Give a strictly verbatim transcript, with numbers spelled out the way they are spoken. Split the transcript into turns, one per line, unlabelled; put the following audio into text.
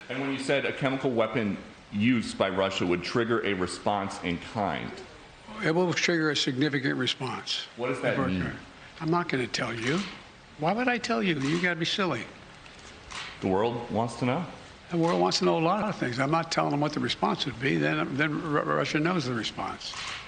And when you said a chemical weapon use by Russia would trigger a response in kind.
It will trigger a significant response.
What does that mean?
I'm not going to tell you. Why would I tell you? You got to be silly.
The world wants to know?
The world wants to know a lot of things. I'm not telling them what the response would be. Then, then Russia knows the response.